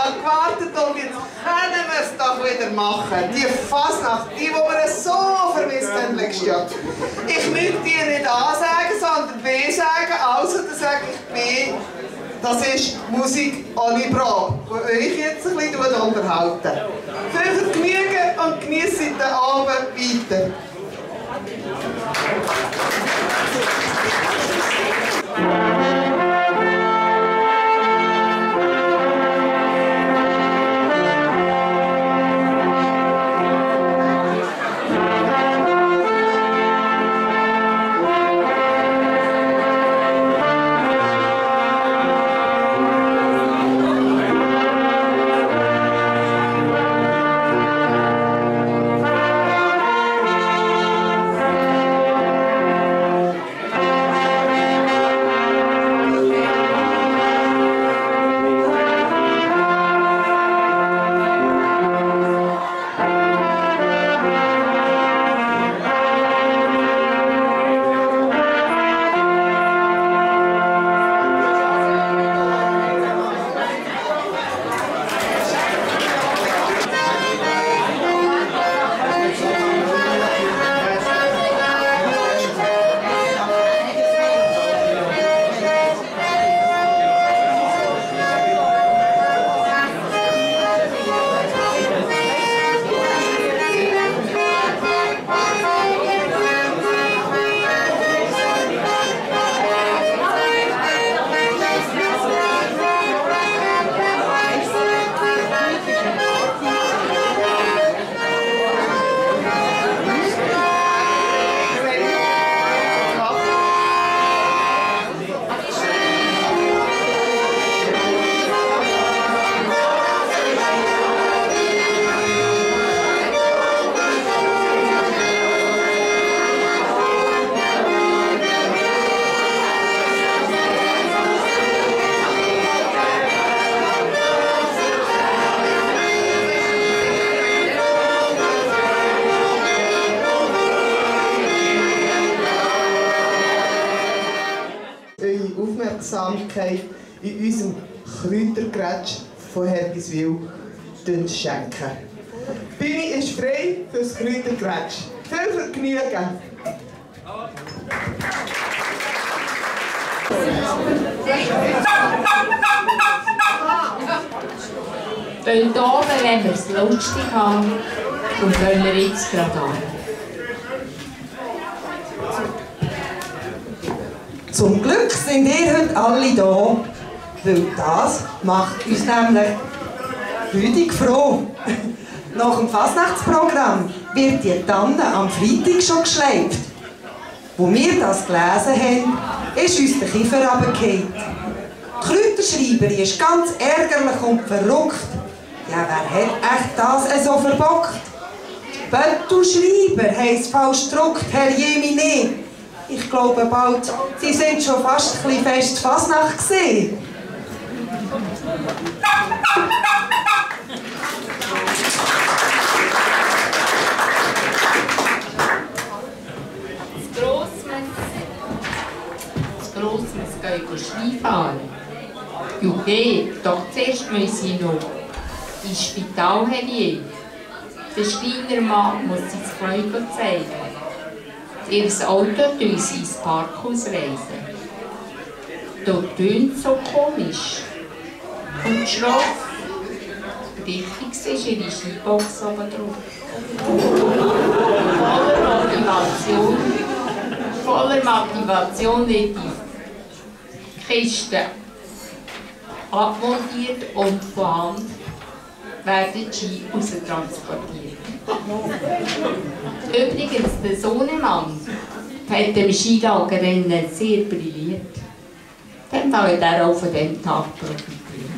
Tag gewartet und jetzt können wir es doch wieder machen. Die Fasnacht, die wir so vermisst haben letztes Jahr. Ich möchte die nicht A sagen, sondern B sagen. Also, dann sage ich B. Das ist Musik ohne Probe, die euch jetzt ein bisschen unterhalten. Viel Vergnügen und genießt den Abend weiter. Aufmerksamkeit in unserem Kräutergrätsch von Hergiswil schenken. Die Bühne ist frei für das Kräutergrätsch. Viel Vergnügen! Weil da wollen wir es lustig haben und wollen wir jetzt gerade an. Zum Glück sind ihr heute alle da, weil das macht uns nämlich freudig froh. Nach dem Fasnachtsprogramm wird die Tanne am Freitag schon geschleift. Wo wir das gelesen haben, ist uns der Kiefer runtergefallen. Die Kräuterschreiberin ist ganz ärgerlich und verrückt. Ja, wer hat echt das so verbockt? Bettelschreiber heisst falsch gedruckt, Herr Jemine. Ich glaube bald, Sie sind schon fast ein bisschen fest Fasnacht gewesen. Das Grossmess gehen Skifahren. Juge, doch zuerst muss ich noch ins Spital gehen. Der Schreinermann muss sein Freude zeigen. Ihr Auto tun sie ins Parkhaus reisen. Dort tönt so komisch und schroff. Richtig ist ihre Skibox oben drauf. Voller Motivation wird die Kiste abmontiert und von Hand werden die Ski raustransportiert. Übrigens, der Sohnemann hat im Skilagerrennen sehr brilliert. Dann wird er auch von diesem Tag profitieren.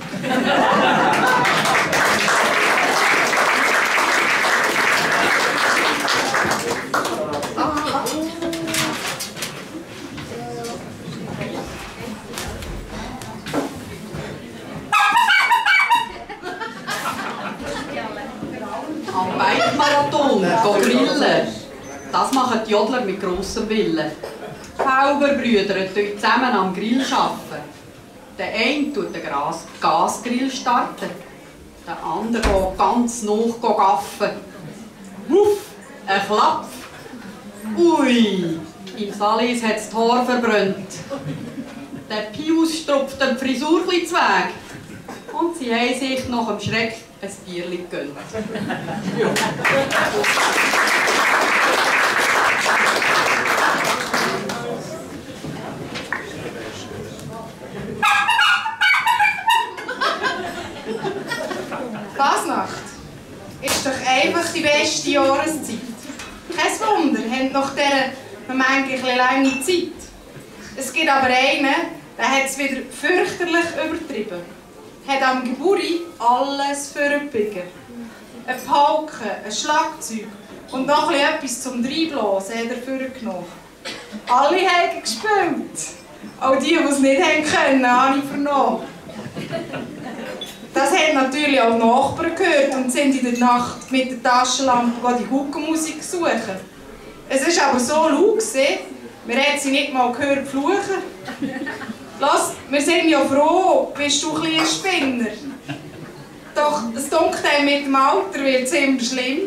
Am Bike-Marathon grillen. Das machen die Jodler mit grossem Willen. Die Fauberbrüder arbeiten zusammen am Grill. Der eine tut den Gasgrill starten, Der andere geht ganz nach gaffen. Wuff, ein Klapp. Ui, im Salis hat das Haar verbrannt. Der Pius strupft die Frisur ein bisschen weg. Und sie haben sich nach dem Schreck ein Bierchen gegönnt. Fasnacht ist doch einfach die beste Jahreszeit. Kein Wunder, haben nach dieser manchmal lange Zeit. Es gibt aber einen, der hat es wieder fürchterlich übertrieben. Hat am Geburi alles für einen Pigger. Eine Pauke, ein Schlagzeug und noch etwas zum Reinblasen hat er vorgenommen. Alle haben gespielt. Auch die es nicht haben können, habe ich vernommen. Das haben natürlich auch die Nachbarn gehört und sind in der Nacht mit der Taschenlampe die Huckenmusik suchen. Es war aber so laut, wir haben sie nicht mal gehört fluchen. Lass, wir sind ja froh, bist du ein Spinner. Doch es dunkelt einem mit dem Alter wird es immer schlimmer.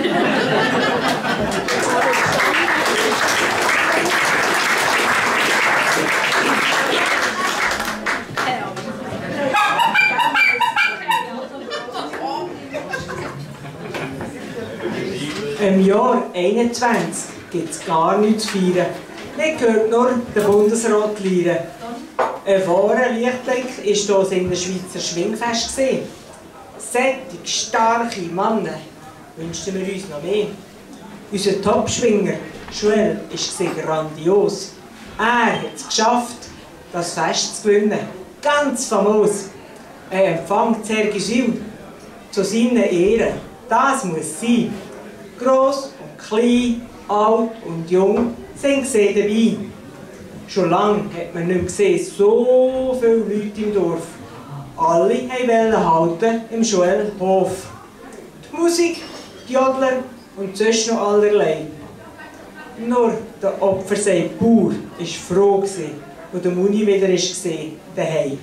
Im Jahr 21 gibt es gar nichts zu feiern. Nicht gehört nur der Bundesrat lieren. Ein wahrer Lichtblick war hier in Schweizer Schwingfest. Sättig, starke Männer wünschten wir uns noch mehr. Unser Top-Schwinger, Joel, war grandios. Er hat es geschafft, das Fest zu gewinnen. Ganz famos. Ein Empfang Serge Gilles zu seinen Ehren. Das muss sein. Gross und klein, alt und jung sind dabei. Schon lange hat man nicht gesehen, so viele Leute im Dorf. Alle wollten halten im Joel-Hof. Die Musik, die Jodler und sonst noch allerlei. Nur der Opfersee Bauer war froh, als der Muni wieder war daheim.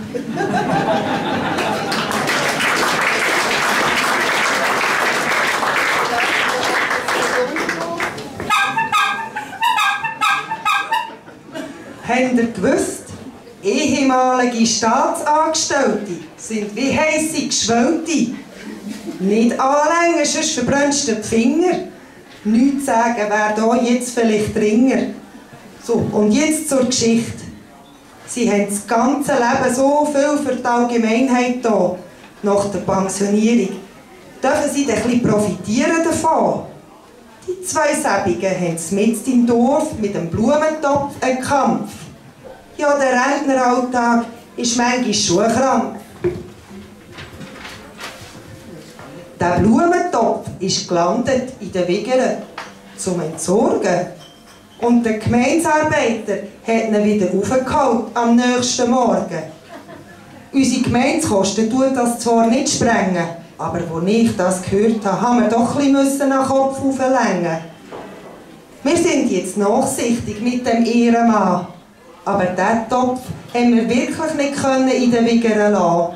Habt ihr gewusst, ehemalige Staatsangestellte sind wie heisse Geschwellte. Nicht anlängen, sonst verbrennst du die Finger. Nichts sagen, wer da jetzt vielleicht Ringer. So, und jetzt zur Geschichte. Sie haben das ganze Leben so viel für die Allgemeinheit da, nach der Pensionierung. Dürfen sie dann ein bisschen profitieren davon? Die zwei Säbigen haben mitten im Dorf mit dem Blumentopf einen Kampf. Ja, der Rentneralltag ist manchmal schon krank. Der Blumentopf ist gelandet in den Wigern zum Entsorgen. Und der Gemeindearbeiter hat ihn wieder aufgeholt am nächsten Morgen. Unsere Gemeindekosten tun das zwar nicht sprengen, aber als ich das gehört habe, haben wir doch ein bisschen nach Kopf auflängen. Wir sind jetzt nachsichtig mit dem Ehrenmann, aber diesen Topf haben wir wirklich nicht in den Wigern lassen.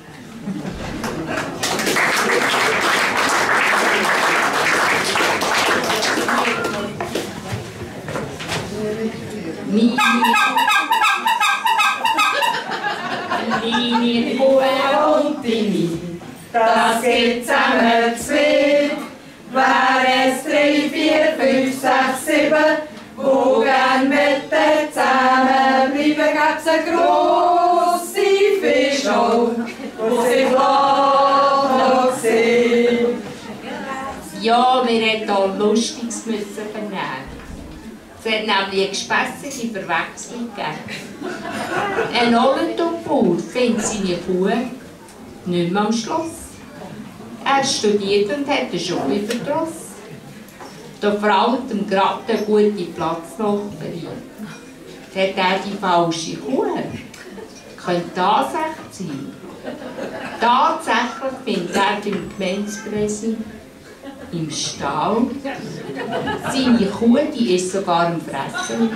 Linie, Hohe und Dini, das geht zusammen zwei. Wer es 3, 4, 5, 6, 7, wo gern mit der zusammen bleiben, gibt's eine grosse Fischau, wo sie flach noch sehen. Ja, wir hätten auch Lustiges vernehmen. Es hat nämlich eine gespässige Verwechslung gegeben. Ein Olenton-Bauer findet seine Kuh nicht mehr am Schloss. Er studiert und hat einen Schule verdrossen. Da fragt ihm gerade eine gute Platznachbarin. Hat er die falsche Kuh? Könnte das echt sein? Tatsächlich findet er beim Gemeindepräsidenten im Stall. Seine Kuh, die ist sogar am Fressen.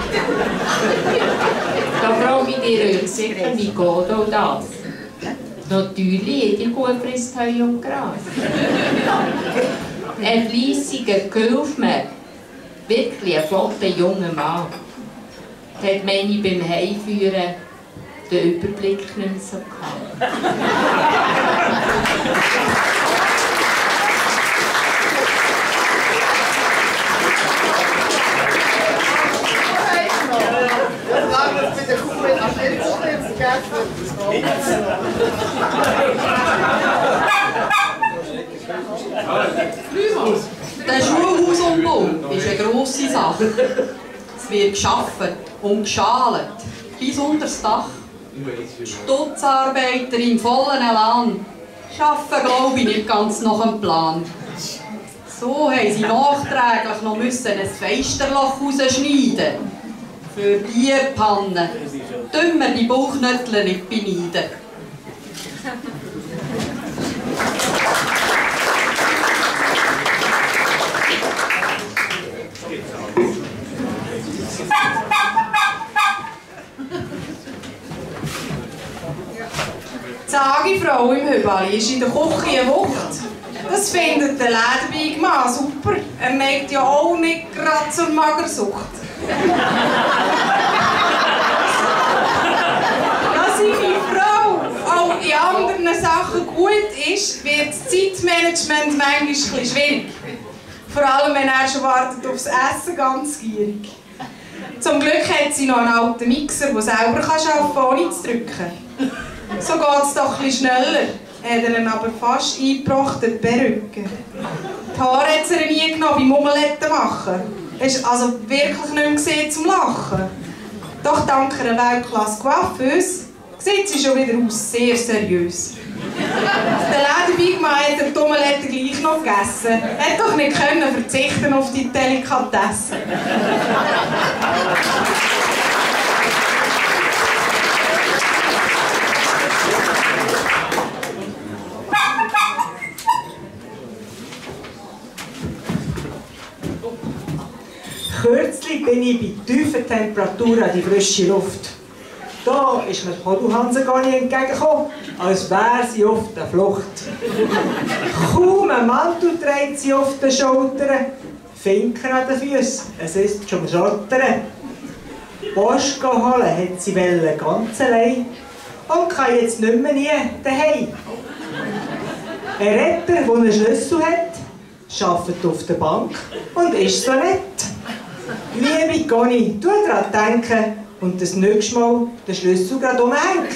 Da frage ich dir sicher, wie geht auch das? Natürlich, jede Kuh frisst Heu und Gras. Ein fleissiger Kaufmann, wirklich ein flotter junger Mann, der hat meine beim Heimführen den Überblick nicht mehr so gehabt. Mit der Kuh nicht so schlimm vergessen. Der Schulhausumbau ist eine grosse Sache. Es wird geschaffen und geschalt, bis unter das Dach. Stutzarbeiter im vollen Elan arbeiten, glaube ich, nicht ganz nach dem Plan. So haben sie nachträglich noch ein Feisterloch rausschneiden. Für die Pannen dümmer die Bauchnöttel nicht beneiden. Die Sagefrau im Hübali ist in der Küche eine Wucht. Das findet der Lederbeigmann super. Er neigt ja auch nicht gerade zur Magersucht. Dass seine Frau auch in anderen Sachen gut ist, wird das Zeitmanagement manchmal ein bisschen schwierig. Vor allem, wenn er schon wartet aufs Essen, ganz gierig. Zum Glück hat sie noch einen alten Mixer, der selber arbeiten kann, ohne zu drücken. So geht es doch etwas schneller, hat er ihn aber fast eingebracht, die Perücke. Die Haare hat sie nie genommen beim Omelette machen. Es ist also wirklich nicht mehr gesehen zum Lachen. Doch dank einer Weltklasse Coiffeuse sieht sie schon wieder aus, sehr seriös. Der Lederbeigmann hat die Omelette gleich noch gegessen. Er hat doch nicht können verzichten auf die Delikatessen. Kürzlich bin ich bei tiefen Temperaturen an die frische Luft. Da ist mir die Hodelhanse gar nicht entgegengekommen, als wäre sie auf der Flucht. Kaum ein Mantel trägt sie auf den Schultern, Finken an den Füßen, es ist schon Schottern. Post holen hat sie ganz allein und kann jetzt nicht mehr nie daheim. Ein Retter, der einen Schlüssel hat, arbeitet auf der Bank und ist so nett. Liebe Conny, tu daran denken und das nächste Mal den Schlüssel gerade umhängen.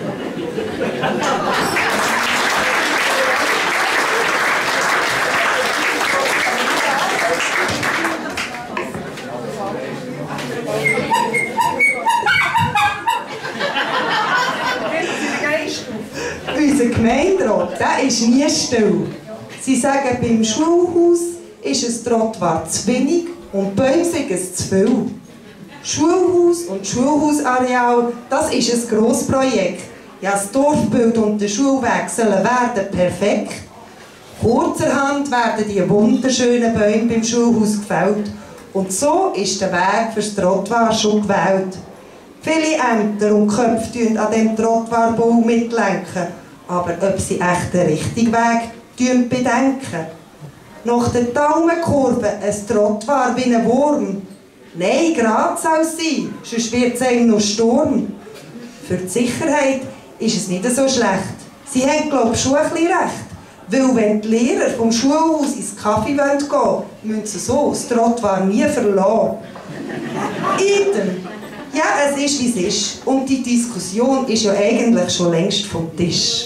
Unser Gemeinderat, der ist nie still. Sie sagen, beim Schulhaus ist es Trottoir zu wenig und Bäume sind es zu viel. Schulhaus und Schulhausareal, das ist ein grosses Projekt. Ja, das Dorfbild und der Schulweg sollen werden perfekt. Kurzerhand werden die wunderschönen Bäume beim Schulhaus gefällt. Und so ist der Weg fürs Trottoir schon gewählt. Viele Ämter und Köpfe tun an dem Trottoirbau mitlenken. Aber ob sie echt den richtigen Weg bedenken. Nach der Daumenkurve ein Trottoir wie ein Wurm. Nein, gerade soll es sein, sonst wird es einem noch Sturm. Für die Sicherheit ist es nicht so schlecht. Sie haben, glaube ich, schon ein bisschen recht. Weil wenn die Lehrer vom Schulhaus ins Café gehen wollen, müssen sie so das Trottoir nie verlassen. Idem. Ja, es ist, wie es ist. Und die Diskussion ist ja eigentlich schon längst vom Tisch.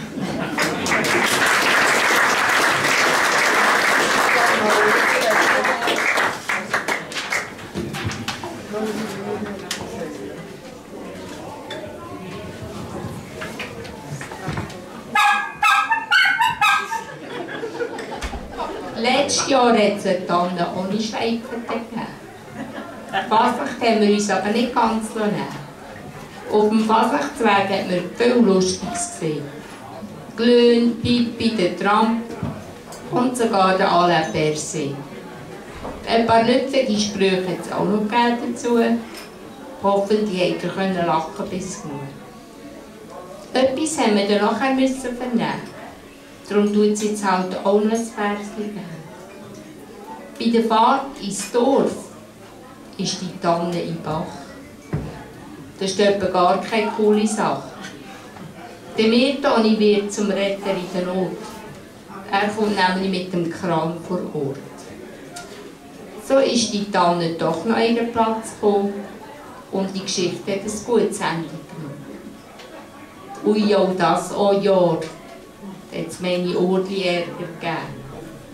Letztes Jahr hat es eine Tonne ohne Schweiferte gegeben. Fasnacht haben wir uns aber nicht ganz nehmen. Auf dem Fasnachtsweg hat man viel Lustiges gesehen. Glöhn, Pipi, der Tramp und sogar der Alain Berset. Ein paar nützliche Sprüche hat es auch noch dazu. Hoffentlich konnte ihr lachen bis genug. Etwas haben wir dann nachher vernehmen. Darum tut sie jetzt halt auch noch ein Verschen geben. Bei der Fahrt ins Dorf ist die Tanne im Bach. Das ist etwa gar keine coole Sache. Der Mirtoni wird zum Retter in der Not. Er kommt nämlich mit dem Kran vor Ort. So ist die Tanne doch noch an ihren Platz gekommen und die Geschichte hat ein gutes Ende genommen. Ui, auch das Jahr hat es meine Ordli Ärger gegeben.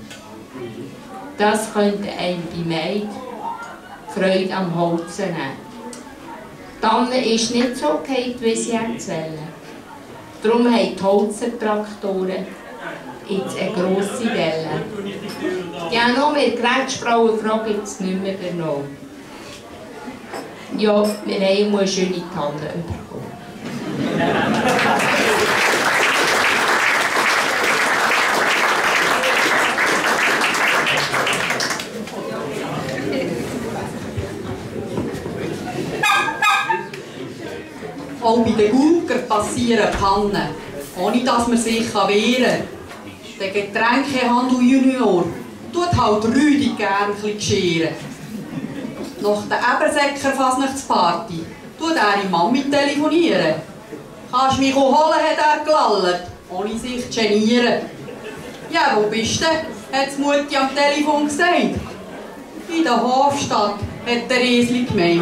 Das könnte einem bei Maid Freude am Holzen nehmen. Die Tanne ist nicht so gehalten, wie sie erzählen. Darum haben die Holzertraktoren jetzt eine grosse Welle. Ja, noch mehr Gerätschfrauenfrage gibt es nicht mehr danach. Ja, wir haben eine schöne Tanne bekommen. Auch bei den Gurkern passieren Pannen, ohne dass man sich wehren kann. Der Getränkehandel Junior tut halt Rüdi gern ein bisschen scheren. Nach der Ebersäcker Fasnachtsparty tut er die Mami telefonieren. «Kannst du mich holen?» hat er gelallt, ohne sich zu genieren. «Ja, wo bist du?» hat die Mutti am Telefon gesagt. «In der Hofstadt», hat der Esli gemeint.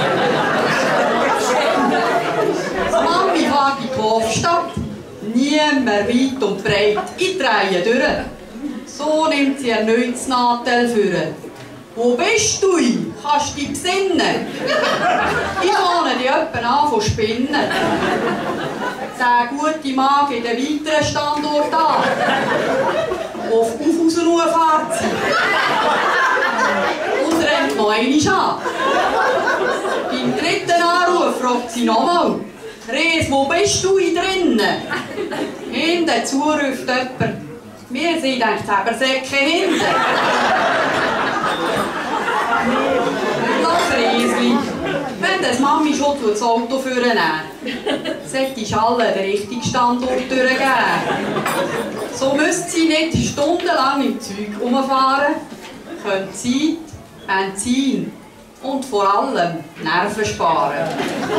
Mami fährt in die Hofstadt, niemand weit und breit, ich drehe durch. So nimmt sie erneut das Nadel vor. «Wo bist du? Kannst du dich besinnen?» «Ich wohne dich etwa an von Spinnen.» Der gute Mann geht einen weiteren Standort an. Auf raus nur fährt sie. Und rennt noch einmal an. Beim dritten Anruf fragt sie nochmal: «Res, wo bist du drinnen?» Hinten zuruft jemand: «Wir sind eigentlich Ebersäcke hinten.» «Lass Resli, wenn das Mami schon das Auto vornehmen, solltest du alle den richtigen Standort durchgeben. So müsste sie nicht stundenlang im Zeug rumfahren, können Zeit, Benzin und vor allem Nerven sparen.»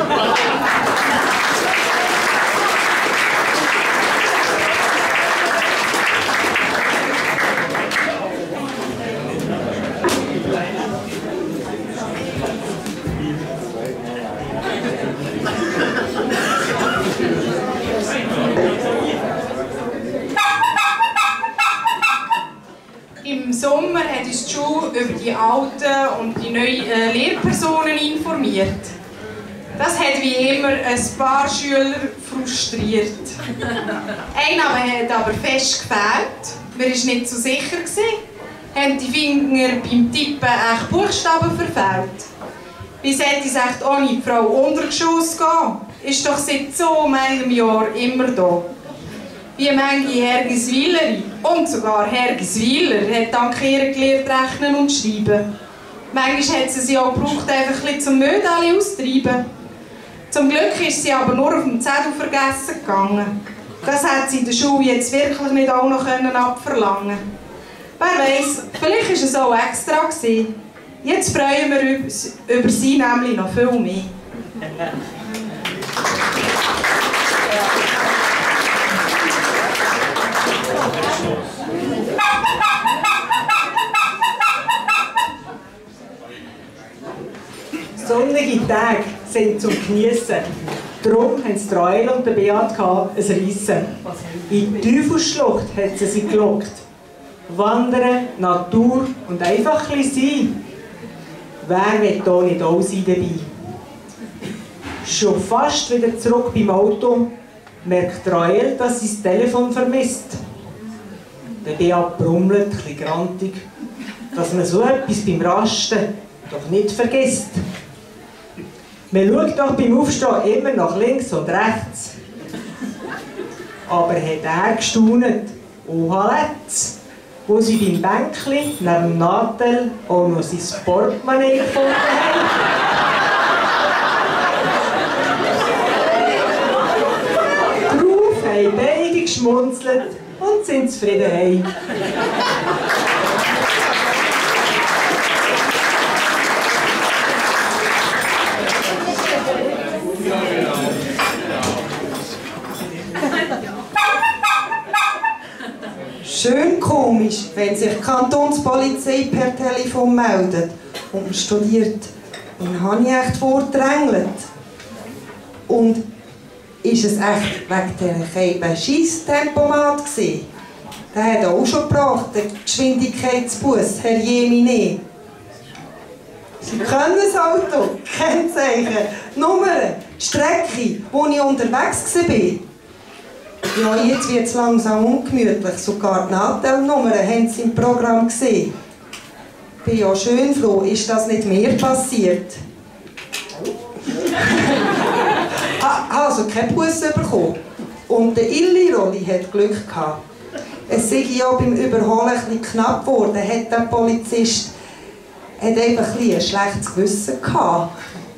Im Sommer hat uns die Schule über die alten und die neuen Lehrpersonen informiert. Das hat wie immer ein paar Schüler frustriert. Einer hat aber fest gefehlt, man war nicht so sicher, haben die Finger beim Tippen echt Buchstaben verfehlt. Wie sollte es echt ohne die Frau Untergeschoss gehen? Ist doch seit so einem Jahr immer da. Wie manche Herr Giswileri und sogar Herr Giswiler hat dank ihr gelernt rechnen und schreiben. Manchmal hat sie auch gebraucht, einfach ein bisschen zum Mödeli austreiben. Zum Glück ist sie aber nur auf dem Zettel vergessen gegangen. Das hat sie in der Schule jetzt wirklich nicht auch noch abverlangen. Wer weiss, vielleicht war es auch extra gewesen. Jetzt freuen wir uns über sie nämlich noch viel mehr. Sonnige Tage sind zum Geniessen. Darum haben es Rael und der Beat ein Reissen. In die Teufelsschlucht hat sie gelockt. Wandern, Natur und einfach ein bisschen sein. Wer will da nicht auch sein dabei? Schon fast wieder zurück beim Auto merkt Rael, dass sie das Telefon vermisst. Der Beat brummelt ein bisschen grantig, dass man so etwas beim Rasten doch nicht vergisst. Man schaut doch beim Aufstehen immer nach links und rechts. Aber hat er gestaunt, oha let's, wo sie beim Bänkli neben dem Nadel auch noch sein Portemonnaie gefunden haben. geschmunzelt und sind zufrieden heim. Schön komisch, wenn sich die Kantonspolizei per Telefon meldet und man studiert. Dann habe ich echt vordrängelt. Und ist es echt wegen dieser Keiben Scheisstempomat gewesen? Der hat auch schon gebracht, den Geschwindigkeitsbus, Herr Jemine. Sie kennen das Auto, Kennzeichen, Nummern, die Strecke, wo ich unterwegs war. Ja, jetzt wird es langsam ungemütlich. Sogar die Nattelnummern haben Sie im Programm gesehen. Ich bin ja schön froh, ist das nicht mehr passiert? Also kein Bus bekommen. Und der Illi-Rolli hat Glück gehabt. Es sei ja beim Überholen ein bisschen knapp geworden, hat der Polizist einfach ein schlechtes Gewissen gehabt.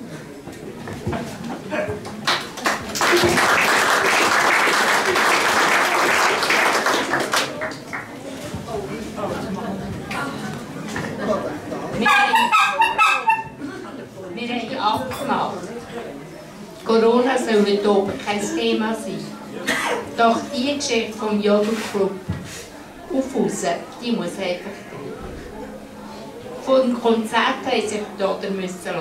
Wir haben abgemacht. Corona soll heute oben kein Thema sein. Doch die Geschichte vom Jodelclub aufhausen, die muss einfach gehen. Vor dem Konzert haben sich die Oder testen.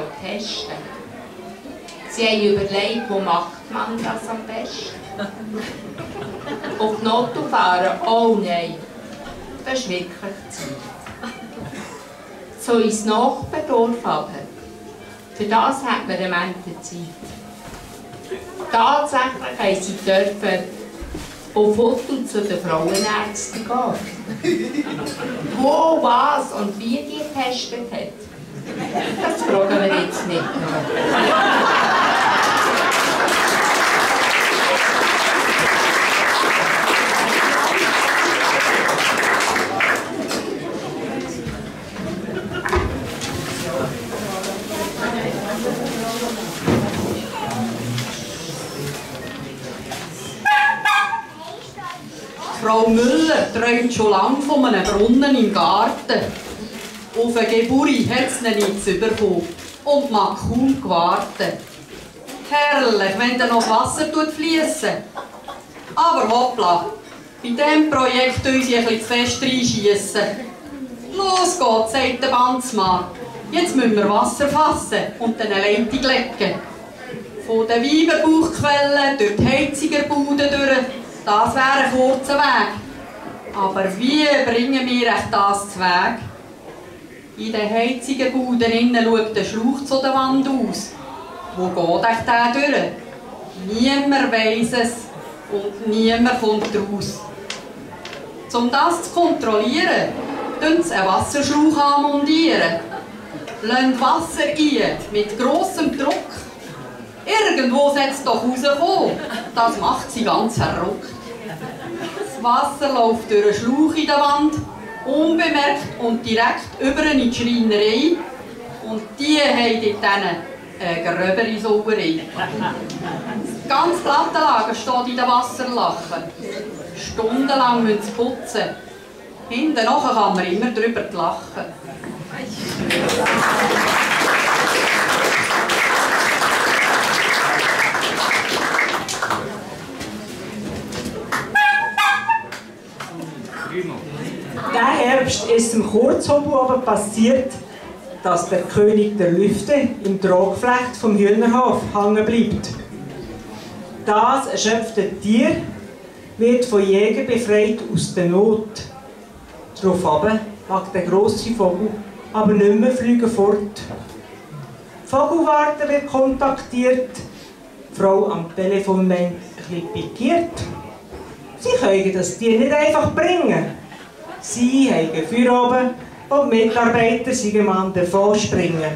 Sie haben überlegt, wo macht man das am besten? Auf die Auto fahren? Oh nein, das ist wirklich Zeit. So ins Nachbardorf runter. Für das hat man eine Menge Zeit. Tatsächlich haben sie dürfen auf Foto zu den Frauenärzten gehen. Wo, was und wie die getestet hat, das fragen wir jetzt nicht mehr. Frau Müller träumt schon lange von einem Brunnen im Garten. Auf eine Geburt hat sie ihn nicht bekommen und mag kaum gewartet. Herrlich, wenn dann noch das Wasser fließt. Aber hoppla, bei diesem Projekt tun sie ein bisschen zu fest reinschiessen. Los geht's, sagt der Bandsmann. Jetzt müssen wir Wasser fassen und eine Leitung legen. Von den Weiberbauchquellen durch die Heizigerbude durch. Das wäre ein kurzer Weg. Aber wie bringen wir das zu Weg? In den heizigen Buden innen schaut der Schlauch zu der Wand aus. Wo geht der durch? Niemand weiss es und niemand kommt raus. Um das zu kontrollieren, montieren sie einen Wasserschlauch anmontieren. Lassen Wasser rein mit grossem Druck. Irgendwo soll es doch rauskommen. Das macht sie ganz verrückt. Das Wasser läuft durch einen Schlauch in der Wand, unbemerkt und direkt über in die Schreinerei. Und die haben dort eine gröbere Sauerei. Das ganze Plattenlager steht in der Wasserlache. Stundenlang müssen sie putzen. Hinten nachher kann man immer drüber lachen. Diesen Herbst ist im Kurzhobel aber passiert, dass der König der Lüfte im Tragflecht vom Hühnerhof hängen bleibt. Das erschöpfte Tier wird von Jägern befreit aus der Not. Daraufhin mag der grosse Vogel aber nicht mehr fliegen fort. Die Vogelwarte wird kontaktiert, die Frau am Telefon meint, ein bisschen pikiert. Sie können das Tier nicht einfach bringen. Sie haben Feierabend und die Mitarbeiter sind am davon springen.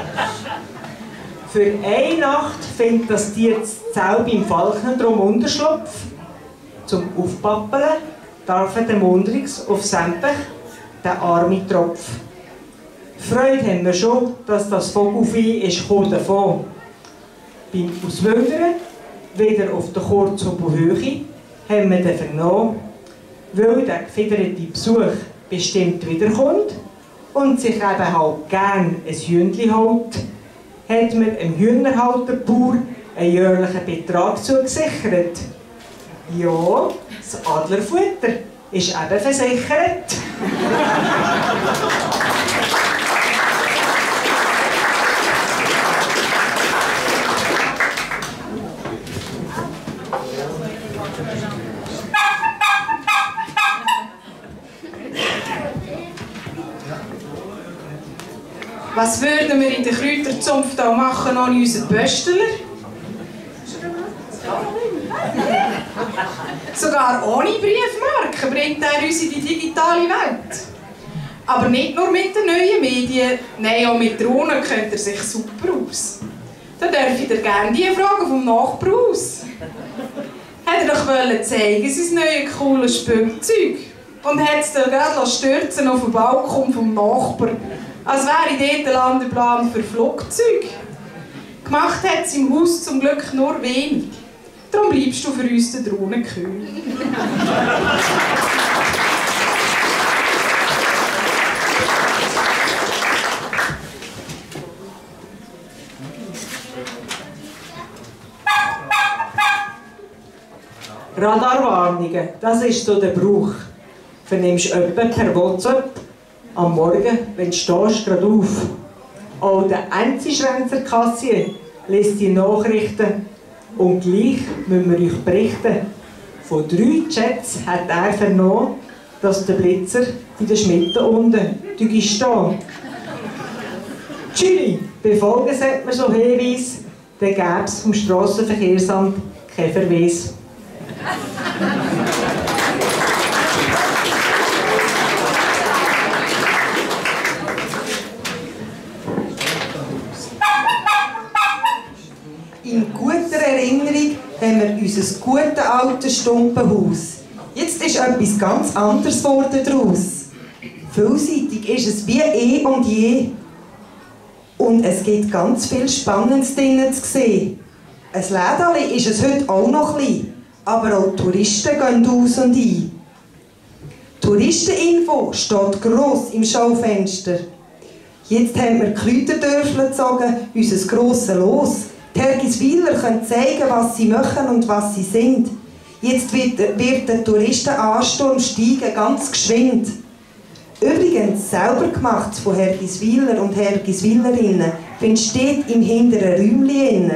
Für eine Nacht findet das Tier das Zell beim Falken drum Unterschlupf. Zum Aufpappeln darf er dem Mundrix auf Sempech den armen Tropf. Freude haben wir schon, dass das Vogelvieh ist davon. Beim Auswildern wieder auf der Kurzhobelhöhe haben wir dann vernommen, weil der gefederte Besuch bestimmt wiederkommt und sich eben halt gern ein Hühnchen hält, hat man dem Hühnerhalterbauer einen jährlichen Betrag zugesichert. Ja, das Adlerfutter ist eben versichert. Was würden wir in der Kräuterzunft auch machen ohne unseren Bösteler? Sogar ohne Briefmarken bringt er uns in die digitale Welt. Aber nicht nur mit den neuen Medien, nein, auch mit Drohnen kennt er sich super aus. Da darf ich dir gerne die Frage vom Nachbar aus. Hat er doch zeigen, sein neues cooles Spielzeug. Und hat es dann gerade stürzen auf den Balkon vom Nachbarn. Als wäre dort ein Landeplan für Flugzeuge. Gemacht hat es im Haus zum Glück nur wenig. Darum bleibst du für uns der Drohnenkühl. Radarwarnungen, das ist so der Brauch. Vernimmst du jemanden per WhatsApp am Morgen, wenn du stehst, gerade auf. Auch der Enzischwänzer Kassier liest die Nachrichten und gleich müssen wir euch berichten. Von 3 Chats hat er vernommen, dass der Blitzer in der Schmiede unten stehen. Tschüss, befolgen sollte man so Hinweise, dann gäbe es vom Strassenverkehrsamt keinen Verweis. In guter Erinnerung haben wir unser gutes altes Stumpenhaus. Jetzt ist etwas ganz anderes geworden daraus. Vielseitig ist es wie eh und je. Und es gibt ganz viel Spannendes drinnen zu sehen. Ein Lädeli ist es heute auch noch klein, aber auch Touristen gehen aus und ein. Touristeninfo steht gross im Schaufenster. Jetzt haben wir die Kräuterdörfler gezogen, unser grosses Los. Die Hergiswiler können zeigen, was sie machen und was sie sind. Jetzt wird der Touristenansturm steigen, ganz geschwind. Übrigens, selber gemacht von Hergiswiler und Hergiswilerinnen, steht im hinteren Räumchen.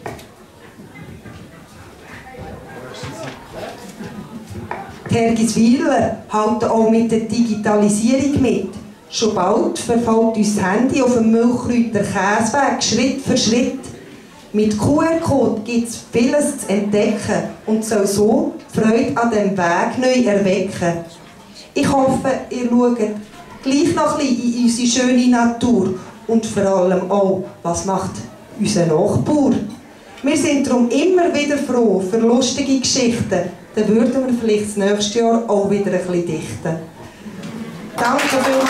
Die Hergiswiler halten auch mit der Digitalisierung mit. Schon bald verfolgt uns das Handy auf dem Milchkräuter-Käseweg Schritt für Schritt. Mit QR-Code gibt es vieles zu entdecken und soll so die Freude an diesem Weg neu erwecken. Ich hoffe, ihr schaut gleich noch ein bisschen in unsere schöne Natur und vor allem auch, was macht unser Nachbar. Wir sind darum immer wieder froh für lustige Geschichten. Dann würden wir vielleicht das nächste Jahr auch wieder ein bisschen dichten. Danke vielmals.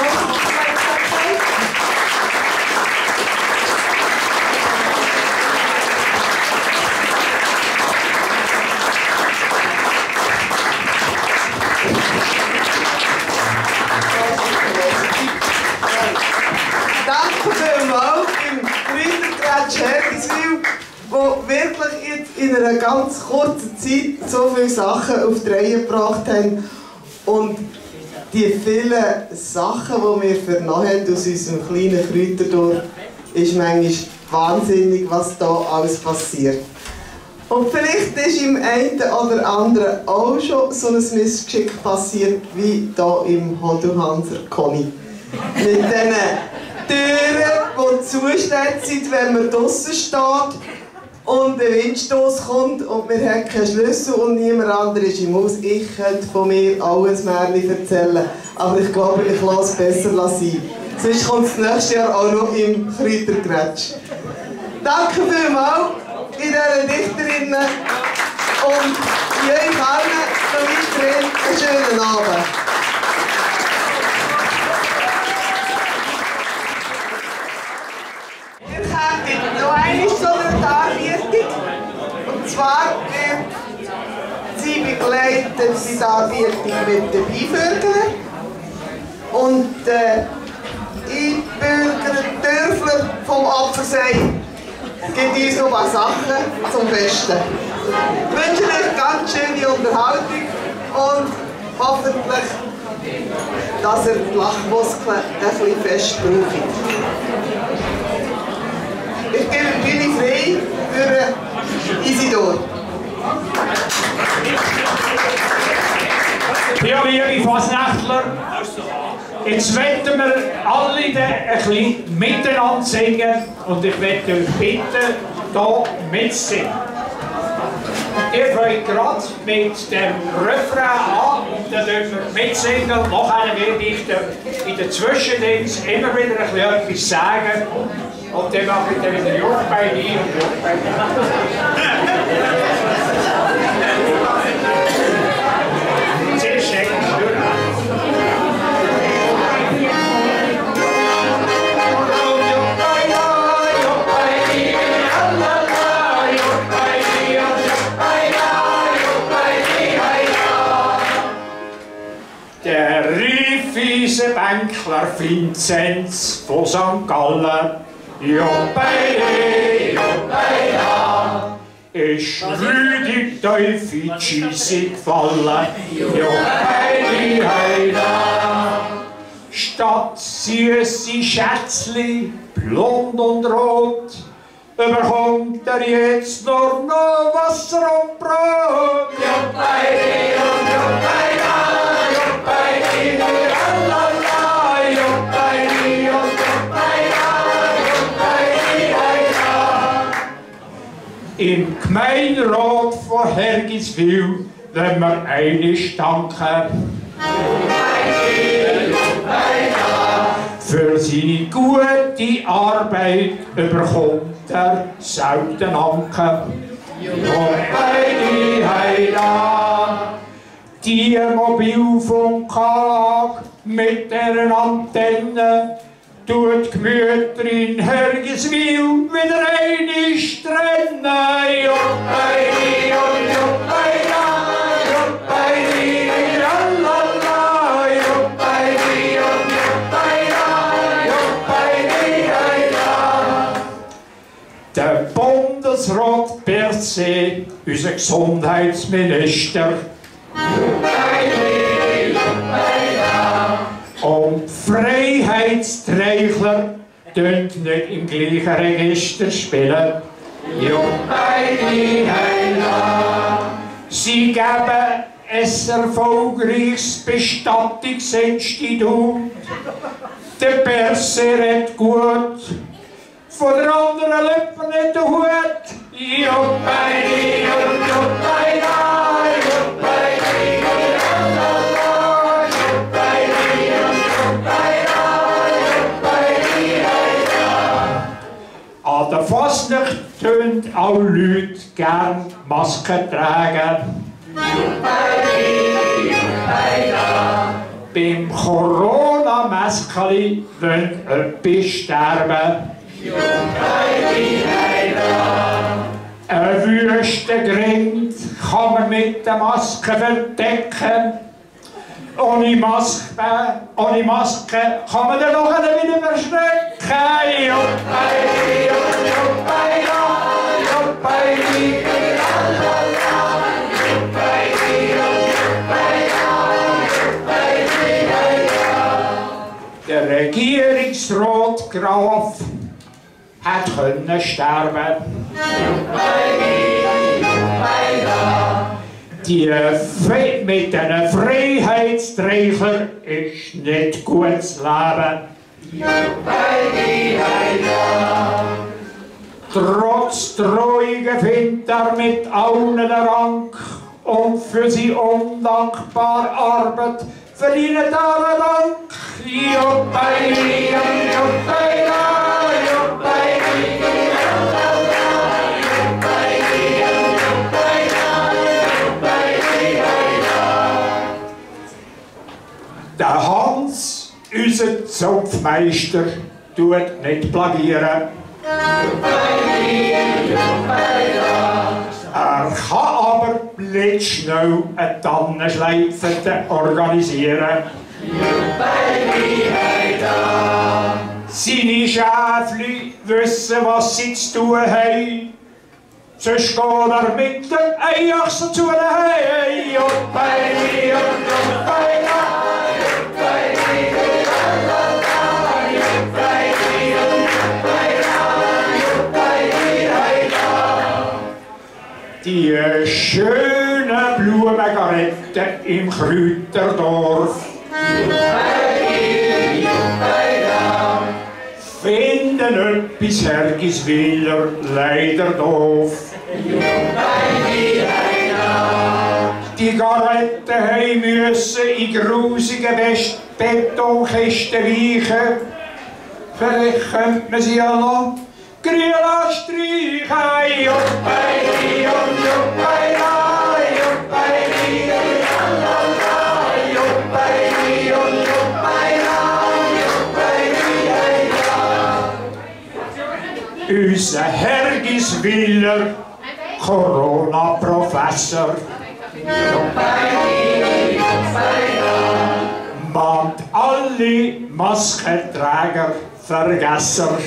Danke vielmals im Kräutertratsch Hergiswil, wo wirklich jetzt in einer ganz kurzen Zeit so viele Sachen auf die Reihe gebracht haben. Und die vielen Sachen, die wir vernommen haben aus unserem kleinen Kräuterdorf, ist manchmal wahnsinnig, was da alles passiert. Und vielleicht ist im einen oder anderen auch schon so ein Missgeschick passiert, wie hier im Hodelhanser Conny. Mit diesen Türen, die zusteht sind, wenn man draußen steht und ein Windstoß kommt und wir haben keinen Schlüssel und niemand anderes ist im Haus. Ich könnte von mir alles Märchen erzählen, aber ich glaube, ich lasse es besser sein. Sonst kommt es nächstes Jahr auch noch im Kräutergrätsch. Danke vielmals in diesen Dichterinnen und euch allen noch weiterhin einen schönen Abend. Wir kommen noch einmal zu einer Darbietung. Und zwar Sie begleitet die Darbietung mit den Beibürgern und eingebürgerten Dörfler vom Apfelsee gibt uns noch ein paar Sachen zum Besten. Ich wünsche euch ganz schöne Unterhaltung und hoffentlich, dass ihr die Lachmuskeln ein bisschen fest braucht. Ich gebe die Bühne frei für Isidor. Ja, liebe Fasnächtler, jetzt wollen wir alle ein bisschen miteinander singen und ich möchte euch bitten, hier mitzusingen. Ihr fangt gerade mit dem Refrain an und dann dürfen wir mitsingen. Nachher werde ich in den Zwischendings immer wieder ein bisschen etwas sagen. Und dann mache ich dann wieder Juck bei dir und Juck bei dir. Sehr schön. Der riefise Bänkler Vinzenz von St. Gallen, Joppeide, Joppeida, ist Rüdig Teufel die Scheisse gefallen, Joppeide, Heida. Statt süße Schätzli, blond und rot, überkommt jetzt nur noch Wasser und Brot. Joppeide und Joppeida. Im Gemeinderat von Hergiswil wollen wir einig danken. Für seine gute Arbeit überkommt er selten Anken. Die Mobilfunkanlage mit deren Antenne tut die Gemüter in Hergiswil wieder einmal trennen. Joppeidi und Joppeida, Joppeidi, lalala, Joppeidi und Joppeida, Joppeidi, heida. Der Bundesrat per se, unser Gesundheitsminister, und Freiheitsträchler dürfen nicht im gleichen Register spielen. Sie geben ein erfolgreiches Bestattungsinstitut. Der Perse redet gut, von der anderen Lippe nicht der Hut. Joppeidi und Joppeida, Joppeidi, lalala, Joppeidi und Joppeida, Joppeidi, heida. An der Fasnacht tun auch Leute gern Masken tragen. Joppeidi, Joppeida. Beim Corona-Maskeli wollen etwas sterben. Ein Wüstengrind kann man mit der Maske verdecken. Ohne Maske kann man den noch wieder verschrecken. Joppeidi, Joppeida, Joppeidi, lalala, Joppeidi, Joppeida, Joppeidi, heida. Der Regierungsrat Graf hat können sterben. Die mit diesen Freiheitsträgern ist nicht gut zu leben. Trotz Drohungen findet er mit allen den Rang und für sie undankbare Arbeit verdient er einen Dank. Joppeidi, Joppeida, Joppeidi, lalala, Joppeidi, Joppeida, Joppeidi, heida. Der Hans, unser Zopfmeister, tut nicht plagieren. Joppeidi, Joppeida. Er kann aber blitzschnell einen Tannenschleifenden organisieren. Seine Schäfli wissen, was sie zu tun haben. Sonst geht er mit dem Eiachsen zu den Hei. Die schönen Blumengaretten im Kräuterdorf finden etwas Hergiswiller leider doof. Die Garetten müssen in grusigen Betonkisten weichen. Vielleicht könnte man sie ja noch grün streichen. Unser Hergiswiller Corona-Professor mahnt alle Maskenträger Vergesser.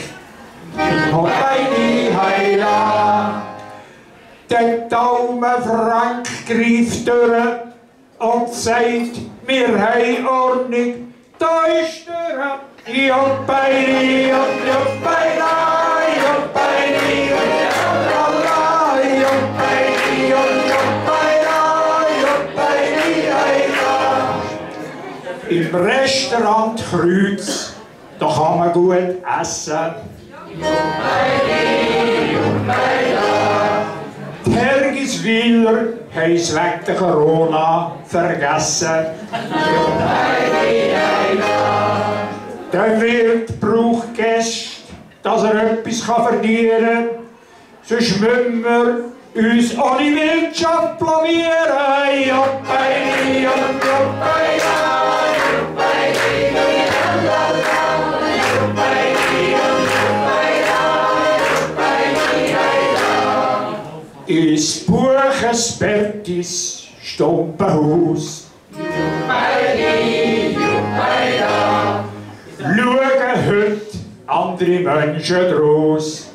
Der Daumen Frank greift durch und sagt, wir haben Ordnung, da ist der Joppeini und Joppeini, Joppeini und Joppeini, Joppeini und Joppeini, Joppeini. Im Restaurant Kreuz, da kann man gut essen. Die Hergiswiller haben es wegen der Corona vergessen. Der Wirt braucht Gäste, dass er etwas verdienen kann. Sonst müssen wir uns ohne Wirtschaft blamieren. Joppeini und Joppeini, ins Buchensbertis Stumpenhaus. Schauen heute andere Menschen draus.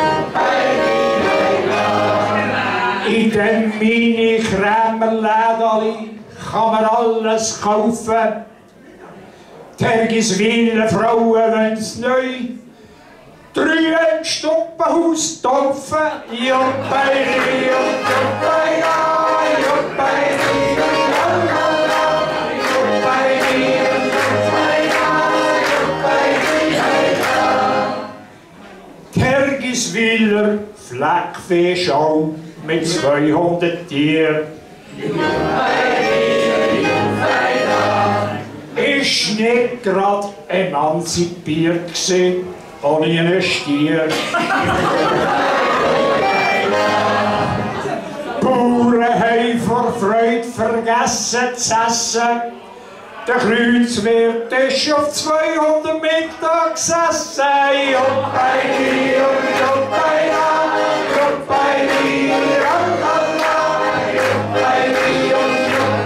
In dem Mini-Krämerlädeli kann man alles kaufen. Die Hergiswiller Frauen wollen's neu. 3 im Stumpenhaus taufen. Joppeini, Joppeini, Joppeini, die Hergiswiller Fleckviehschau mit 200 Tieren. Ist nicht gerade emanzipiert gewesen, ohne einen Stier. Bauern haben vor Freude vergessen zu essen. Der Kreuzwirt ist auf 200 Mittag gesessen. Joppeini und Joppeini, Joppeini, lalala, Joppeini und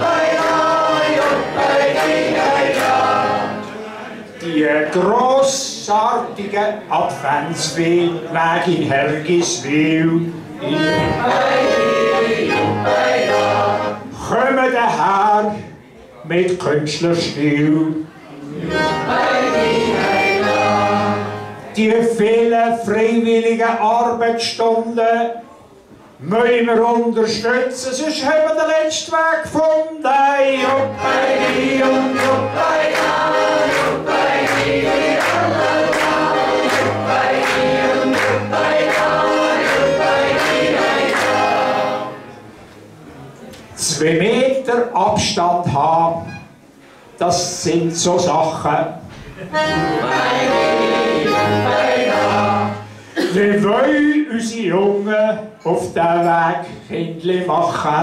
Joppeini, Joppeini, die grossartige Adventsweg in Hergiswil. Kommen daher mit Künstlerstil. Die vielen freiwilligen Arbeitsstunden müssen wir unterstützen, sonst haben wir den letzten Weg gefunden. Joppeini und Joppeini, Joppeini, lalala, Joppeini und Joppeini, 2 Meter Abstand haben, das sind so Sachen. Wir wollen unsere Jungen auf diesen Weg Kindli machen.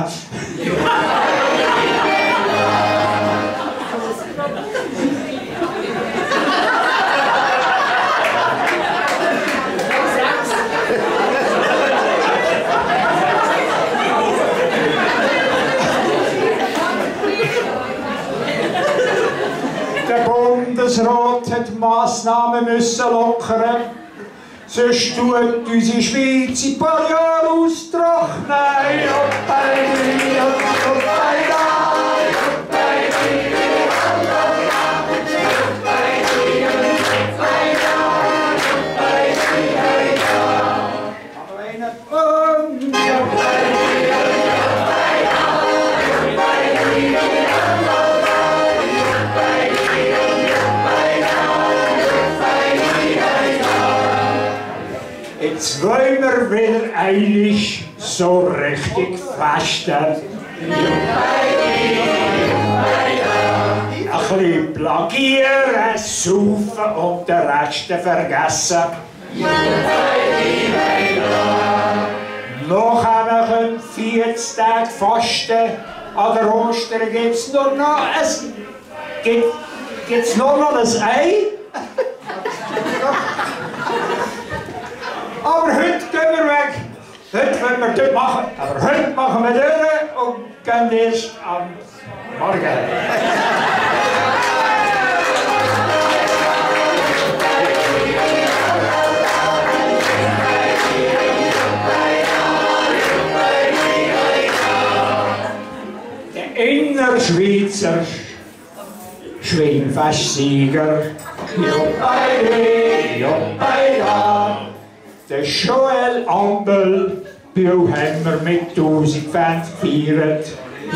Bundesrat hat Massnahmen müssen lockern. Sonst tut unsere Schweiz in ein paar Jahre austrocknen. Jetzt wollen wir wieder eilig so richtig festen. Ein bisschen plagieren, saufen und den Rest vergessen. Nachher können 40 Tage fasten. An der Ostern gibt es nur noch ein Ei. Aber heute gehen wir weg. Heute wollen wir dort machen. Aber heute machen wir durch und gehen erst am Morgen. Der Innerschweizer Schwingfestsieger. Joppeide, Joppeida. Der Joel Ambel, bei uns haben wir mit 1000 Fans gefeiert.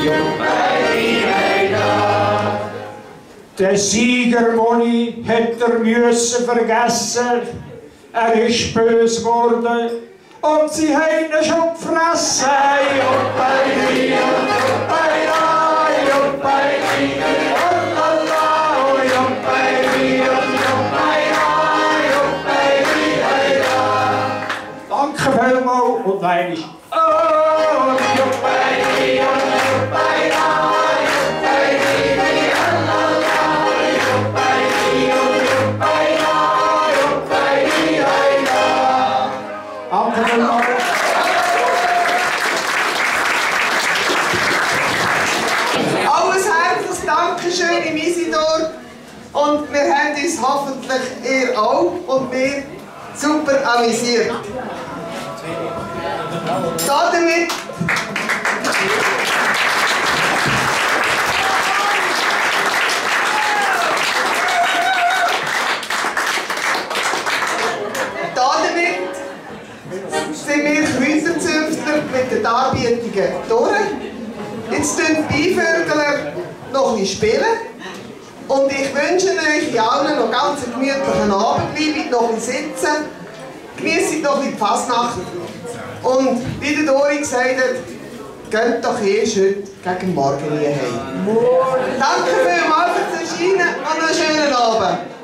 Der Sieger Moni hat müssen vergessen. Er ist böse geworden und sie haben ihn schon gefressen. Danke vielmals und nein ist Danke vielmals. Alles herzliches Dankeschön im Isidor. Und wir haben uns hoffentlich ihr auch und wir super amüsiert. Damit sind wir Kreuzenzüftler mit den Darbietungen durch. Jetzt spielen die Beivögler noch ein bisschen spielen. Und ich wünsche euch allen noch ganz einen gemütlichen Abend. Bleibt noch ein bisschen sitzen. Genießt noch ein bisschen die Fasnacht. Und wie der Dori gesagt hat, geht doch erst heute gegen Morgen heim. Danke vielmals fürs Erscheinen und einen schönen Abend.